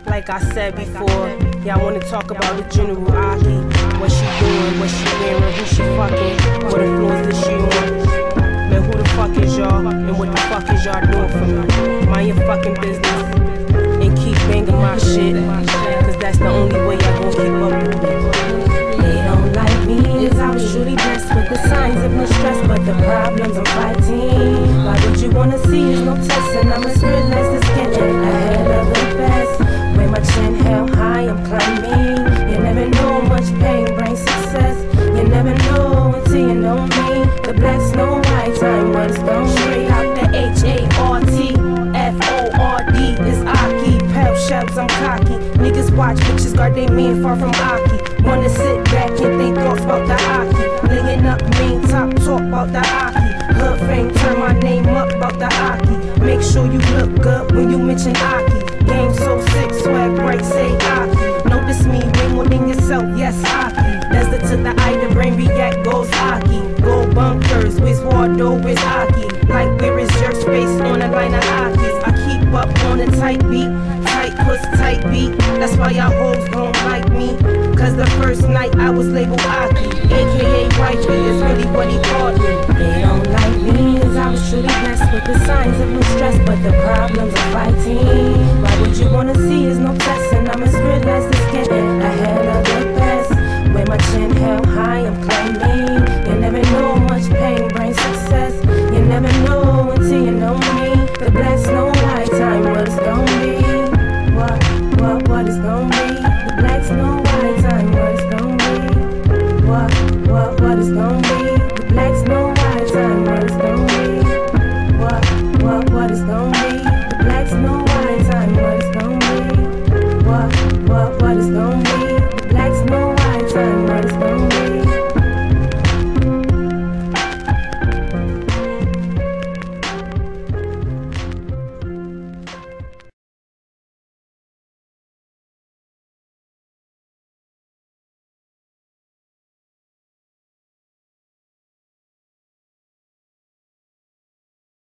Like I said before, yeah, I wanna talk about the General Aki. What she doing, what she wearing, who she fucking, what influence is she on. Man, who the fuck is y'all, and what the fuck is y'all doing for me? Mind your fucking business, and keep banging my shit, cause that's the only way I gon' keep up with it. They don't like me, cause I was truly blessed with the signs of no stress, but the problems I'm fighting. Why would you wanna see is no testing, I'm as real as the skin, and ahead of the best. With my chin held high, I'm climbing. You never know much pain brings success. You never know until you know me. The black snow white time was gone. Straight out the H-A-R-T F-O-R-D is Aki. Pep shells, I'm cocky. Niggas watch bitches guard they mean far from Aki. Wanna sit back and think thoughts about the Aki. Laying up main top talk about the Aki. Hood fame turn my name up about the Aki. Make sure you look good when you mention Aki. Game so sick, swag bright, say Aki. Notice me way more than yourself, yes Aki. Desert to the eye, the brain react, goes Aki. Go bunkers, where's Wardo, where's Aki? Like where is your space on a line of Akis? I keep up on a tight beat, tight puss, tight beat. That's why y'all hoes don't like me. Cause the first night I was labeled Aki, aka wifey, is really what he called me. They don't like me, cause I was truly blessed with the signs of no stress, but the problems I'm fighting. Why would you wanna see is no test?